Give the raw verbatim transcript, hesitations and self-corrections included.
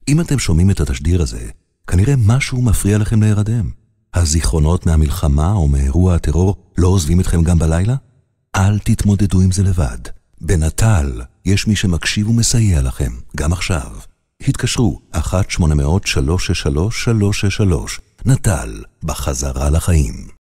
אם אתם שומעים את התשדיר הזה, כנראה משהו מפריע לכם להירדם. הזיכרונות מהמלחמה או מאירוע הטרור לא עוזבים אתכם גם בלילה? אל תתמודדו עם זה לבד. בנטל יש מי שמקשיב ומסייע לכם, גם עכשיו. התקשרו אחת שמונה מאות שלוש שש שלוש שלוש שש שלוש. נטל, בחזרה לחיים.